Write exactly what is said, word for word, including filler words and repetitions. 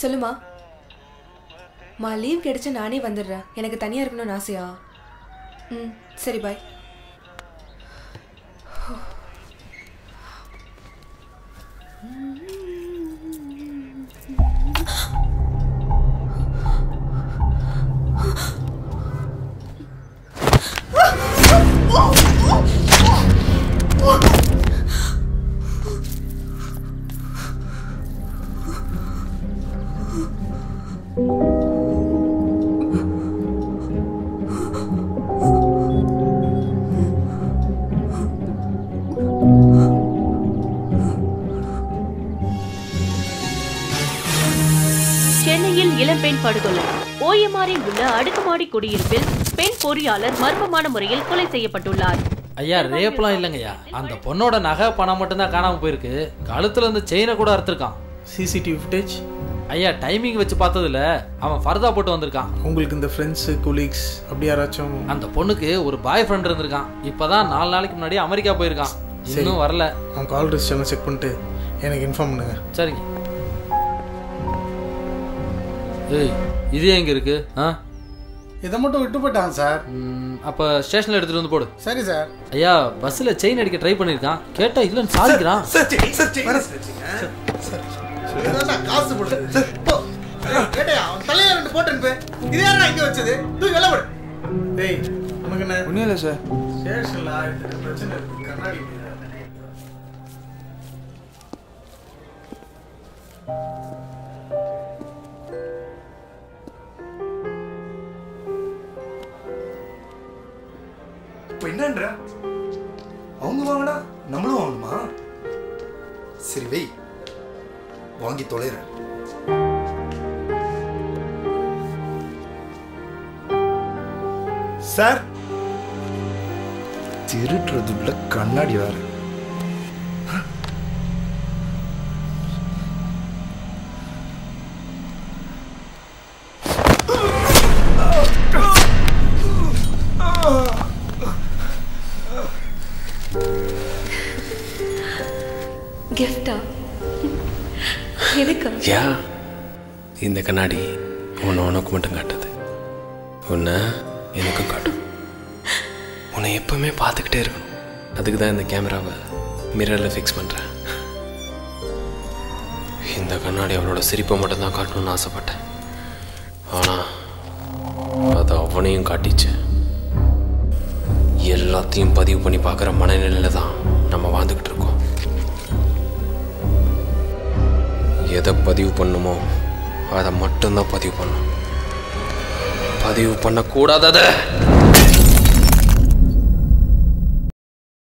சொல்லுமா. மா லீவ் கிடைச்சா நானே வந்துடுறேன். எனக்கு தனியாக இருக்கணும்னு ஆசையா? ம் சரி பாய். சென்னையில் இளம்பெண் படுகொலை. ஓஎம்ஆரில் உள்ள அடுக்குமாடி குடியிருப்பில் பெண் பொறியாளர் மர்மமான முறையில் கொலை செய்யப்பட்டுள்ளார். ஐயா ரேப்லாம் இல்லைங்கய்யா. அந்த பொண்ணோட நகை பணம் மட்டும்தான் காணாம போயிருக்கு. கழுத்துல இருந்து செயினை கூட அறுத்திருக்கான். சிசிடிவி ஃபுட்டேஜ் ஐயா டைமிங் வச்சு பார்த்ததுல அவன் ஃபர்தா போட்டு வந்திருக்கான். உங்களுக்கு இந்த ஃப்ரெண்ட்ஸு கொலீக்ஸ் அப்படி யாராச்சும்? அந்த பொண்ணுக்கு ஒரு பாய் ஃப்ரெண்ட் இருந்திருக்கான். இப்போதான் நாலு நாளைக்கு முன்னாடி அமெரிக்கா போயிருக்கான். இன்னும் வரல. அவன் கால் லிஸ்ட் எல்லாம் செக் பண்ணிட்டு எனக்கு இன்ஃபார்ம் பண்ணுங்க. சரிங்க. ஏய் இது எங்க இருக்கு? ஆ இதை மட்டும் விட்டு போயிட்டான் சார். அப்போ ஸ்டேஷனில் எடுத்துகிட்டு வந்து போடு. சரி சார். ஐயா பஸ்ஸில் செயின் அடிக்க ட்ரை பண்ணியிருக்கான். கேட்டால் இல்லைன்னு சாதிக்கிறான். காசு போடு. அவன் தலையை ரெண்டு போட்டு அனுப்பு. இது யாரா இங்கே வச்சது? தூக்கி வெளில போடு. டேய் உனக்கு என்ன? ஒன்றும் இல்லை சார். ஸ்டேஷனில் ஆயிரத்தி பிரச்சனை இருக்கு. கண்ணாடி இப்போ என்னன்ற அவங்க வாங்கினா நம்மளும் வாங்கணுமா? சரி வை, வாங்கி தொலைறேன். சார் திருடுறதுள்ள கண்ணாடி வேற. கிஃப்டா? எதுக்கு? யா இந்த கண்ணாடி உன்னை உனக்கு மட்டும் காட்டுது. உன்னை எனக்கும் காட்டும். உன்னை எப்பவுமே பார்த்துக்கிட்டே இருக்கணும். அதுக்கு தான் இந்த கேமராவை மிரரில் ஃபிக்ஸ் பண்ணுறேன். இந்த கண்ணாடி அவனோட சிரிப்பை மட்டும்தான் காட்டணும்னு ஆசைப்பட்டேன். ஆனால் அது அவனையும் காட்டிச்சு. எல்லாத்தையும் பதிவு பண்ணி பார்க்குற மனநிலையில் தான் நம்ம வாழ்ந்துக்கிட்டு இருக்கோம். எதை பதிவு பண்ணுமோ அதை மட்டும்தான் பதிவு பண்ணும். பதிவு பண்ணக்கூடாததை